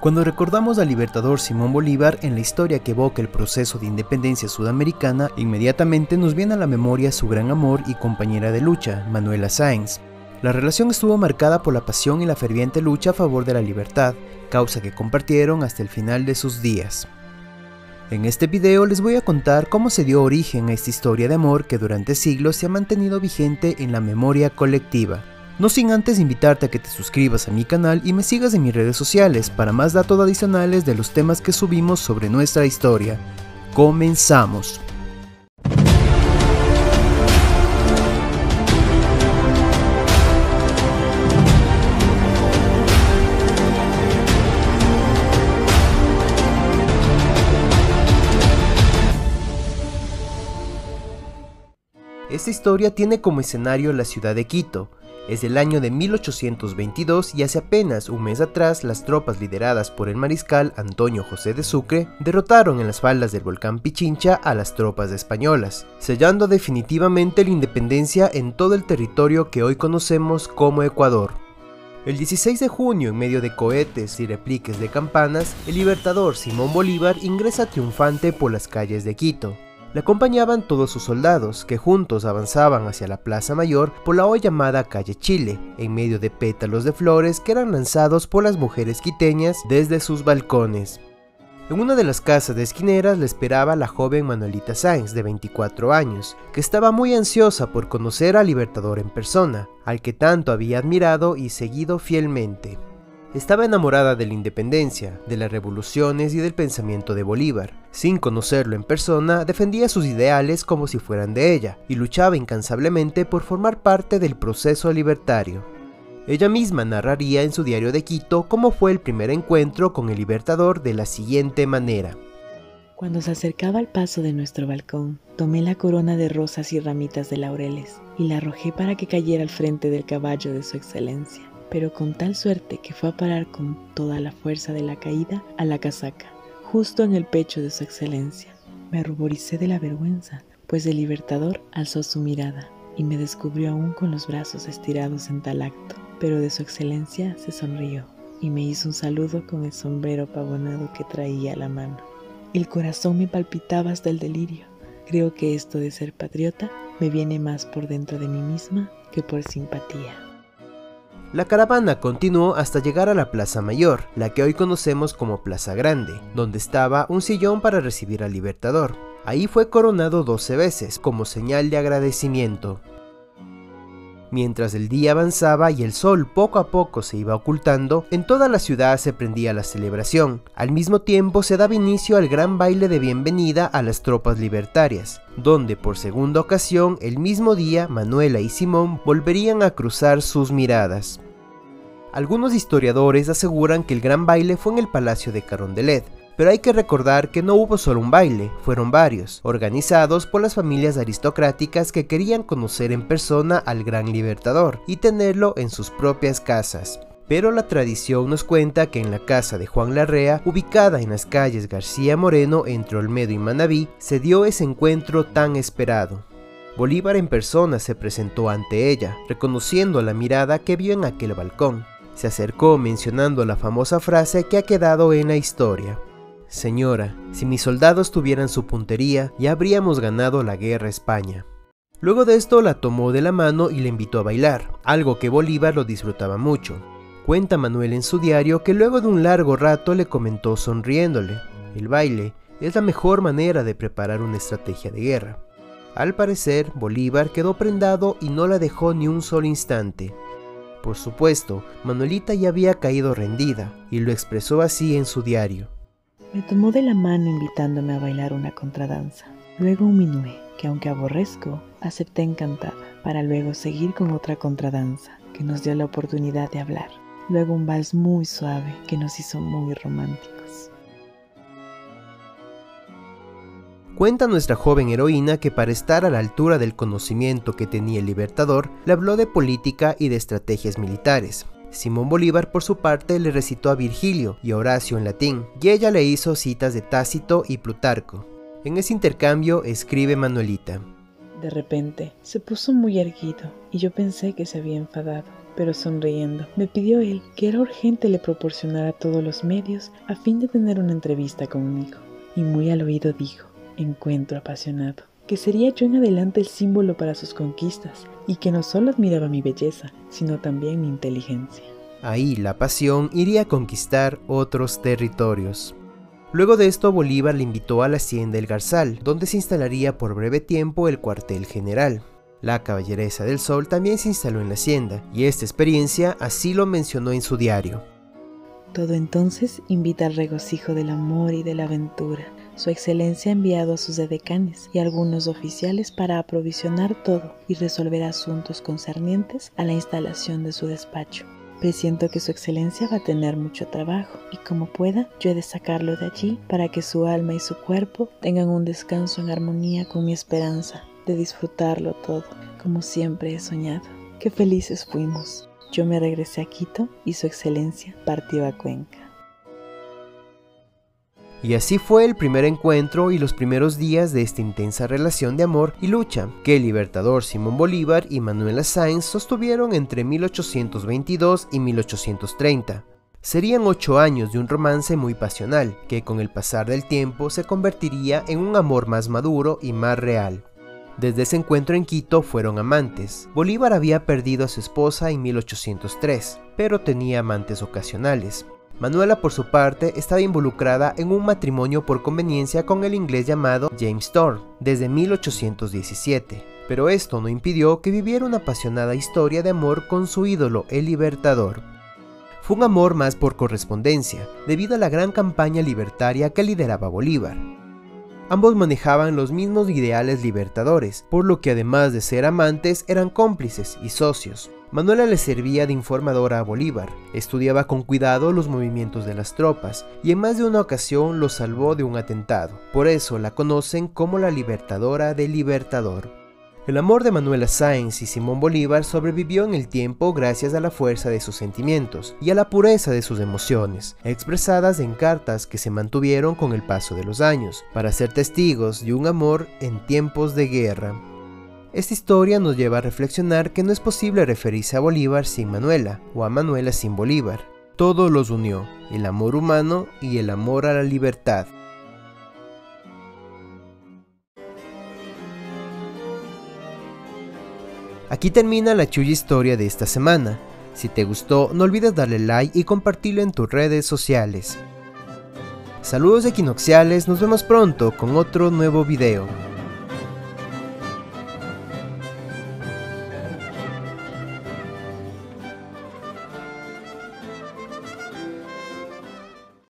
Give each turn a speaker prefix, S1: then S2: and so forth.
S1: Cuando recordamos al libertador Simón Bolívar en la historia que evoca el proceso de independencia sudamericana, inmediatamente nos viene a la memoria su gran amor y compañera de lucha, Manuela Sáenz. La relación estuvo marcada por la pasión y la ferviente lucha a favor de la libertad, causa que compartieron hasta el final de sus días. En este video les voy a contar cómo se dio origen a esta historia de amor que durante siglos se ha mantenido vigente en la memoria colectiva. No sin antes invitarte a que te suscribas a mi canal y me sigas en mis redes sociales para más datos adicionales de los temas que subimos sobre nuestra historia. ¡Comenzamos! Esta historia tiene como escenario la ciudad de Quito. Es del año de 1822 y hace apenas un mes atrás las tropas lideradas por el mariscal Antonio José de Sucre derrotaron en las faldas del volcán Pichincha a las tropas españolas, sellando definitivamente la independencia en todo el territorio que hoy conocemos como Ecuador. El 16 de junio, en medio de cohetes y repliques de campanas, el libertador Simón Bolívar ingresa triunfante por las calles de Quito. Le acompañaban todos sus soldados, que juntos avanzaban hacia la Plaza Mayor por la hoy llamada Calle Chile, en medio de pétalos de flores que eran lanzados por las mujeres quiteñas desde sus balcones. En una de las casas de esquineras le esperaba la joven Manuelita Sáenz, de 24 años, que estaba muy ansiosa por conocer al libertador en persona, al que tanto había admirado y seguido fielmente. Estaba enamorada de la independencia, de las revoluciones y del pensamiento de Bolívar. Sin conocerlo en persona, defendía sus ideales como si fueran de ella, y luchaba incansablemente por formar parte del proceso libertario. Ella misma narraría en su diario de Quito cómo fue el primer encuentro con el libertador de la siguiente manera.
S2: Cuando se acercaba al paso de nuestro balcón, tomé la corona de rosas y ramitas de laureles, y la arrojé para que cayera al frente del caballo de su excelencia. Pero con tal suerte que fue a parar con toda la fuerza de la caída a la casaca, justo en el pecho de su excelencia. Me ruboricé de la vergüenza, pues el libertador alzó su mirada y me descubrió aún con los brazos estirados en tal acto, pero de su excelencia se sonrió y me hizo un saludo con el sombrero pavonado que traía a la mano. El corazón me palpitaba hasta el delirio. Creo que esto de ser patriota me viene más por dentro de mí misma que por simpatía.
S1: La caravana continuó hasta llegar a la Plaza Mayor, la que hoy conocemos como Plaza Grande, donde estaba un sillón para recibir al libertador. Ahí fue coronado 12 veces, como señal de agradecimiento. Mientras el día avanzaba y el sol poco a poco se iba ocultando, en toda la ciudad se prendía la celebración. Al mismo tiempo se daba inicio al gran baile de bienvenida a las tropas libertarias, donde por segunda ocasión el mismo día Manuela y Simón volverían a cruzar sus miradas. Algunos historiadores aseguran que el gran baile fue en el Palacio de Carondelet, pero hay que recordar que no hubo solo un baile, fueron varios, organizados por las familias aristocráticas que querían conocer en persona al gran libertador y tenerlo en sus propias casas. Pero la tradición nos cuenta que en la casa de Juan Larrea, ubicada en las calles García Moreno entre Olmedo y Manabí, se dio ese encuentro tan esperado. Bolívar en persona se presentó ante ella, reconociendo la mirada que vio en aquel balcón. Se acercó mencionando la famosa frase que ha quedado en la historia. Señora, si mis soldados tuvieran su puntería, ya habríamos ganado la guerra a España. Luego de esto la tomó de la mano y la invitó a bailar, algo que Bolívar lo disfrutaba mucho. Cuenta Manuel en su diario que luego de un largo rato le comentó sonriéndole: el baile es la mejor manera de preparar una estrategia de guerra. Al parecer, Bolívar quedó prendado y no la dejó ni un solo instante. Por supuesto, Manuelita ya había caído rendida, y lo expresó así en su diario.
S2: Me tomó de la mano invitándome a bailar una contradanza. Luego un minué, que aunque aborrezco, acepté encantada, para luego seguir con otra contradanza, que nos dio la oportunidad de hablar. Luego un vals muy suave, que nos hizo muy románticos.
S1: Cuenta nuestra joven heroína que para estar a la altura del conocimiento que tenía el libertador, le habló de política y de estrategias militares. Simón Bolívar por su parte le recitó a Virgilio y a Horacio en latín, y ella le hizo citas de Tácito y Plutarco. En ese intercambio escribe Manuelita:
S2: De repente se puso muy erguido y yo pensé que se había enfadado. pero sonriendo. Me pidió él que era urgente le proporcionara todos los medios a fin de tener una entrevista conmigo. Y muy al oído dijo, encuentro apasionado, que sería yo en adelante el símbolo para sus conquistas y que no solo admiraba mi belleza, sino también mi inteligencia.
S1: Ahí la pasión iría a conquistar otros territorios. Luego de esto, Bolívar le invitó a la hacienda El Garzal, donde se instalaría por breve tiempo el cuartel general. La Caballeresa del Sol también se instaló en la hacienda, y esta experiencia así lo mencionó en su diario.
S2: Todo entonces invita al regocijo del amor y de la aventura. Su excelencia ha enviado a sus edecanes y a algunos oficiales para aprovisionar todo y resolver asuntos concernientes a la instalación de su despacho. Presiento que su excelencia va a tener mucho trabajo y como pueda, yo he de sacarlo de allí para que su alma y su cuerpo tengan un descanso en armonía con mi esperanza de disfrutarlo todo, como siempre he soñado. Qué felices fuimos. Yo me regresé a Quito y su excelencia partió a Cuenca.
S1: Y así fue el primer encuentro y los primeros días de esta intensa relación de amor y lucha que el libertador Simón Bolívar y Manuela Sáenz sostuvieron entre 1822 y 1830. Serían 8 años de un romance muy pasional, que con el pasar del tiempo se convertiría en un amor más maduro y más real. Desde ese encuentro en Quito fueron amantes. Bolívar había perdido a su esposa en 1803, pero tenía amantes ocasionales. Manuela, por su parte, estaba involucrada en un matrimonio por conveniencia con el inglés llamado James Thorne desde 1817, pero esto no impidió que viviera una apasionada historia de amor con su ídolo, el Libertador. Fue un amor más por correspondencia, debido a la gran campaña libertaria que lideraba Bolívar. Ambos manejaban los mismos ideales libertadores, por lo que además de ser amantes eran cómplices y socios. Manuela le servía de informadora a Bolívar, estudiaba con cuidado los movimientos de las tropas y en más de una ocasión lo salvó de un atentado. Por eso la conocen como la Libertadora del Libertador. El amor de Manuela Sáenz y Simón Bolívar sobrevivió en el tiempo gracias a la fuerza de sus sentimientos y a la pureza de sus emociones, expresadas en cartas que se mantuvieron con el paso de los años, para ser testigos de un amor en tiempos de guerra. Esta historia nos lleva a reflexionar que no es posible referirse a Bolívar sin Manuela, o a Manuela sin Bolívar. Todo los unió, el amor humano y el amor a la libertad. Aquí termina la chulla historia de esta semana. Si te gustó, no olvides darle like y compartirlo en tus redes sociales. Saludos equinocciales, nos vemos pronto con otro nuevo video.